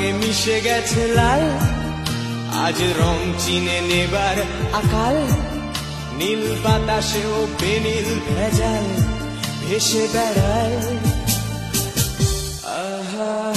রঙে মিশে গেছে লাল, আজ রং চিনে নেবার আকাল। নীল বাতাসেও বেনীল ভেজাল ভেসে বেড়ায়। আহা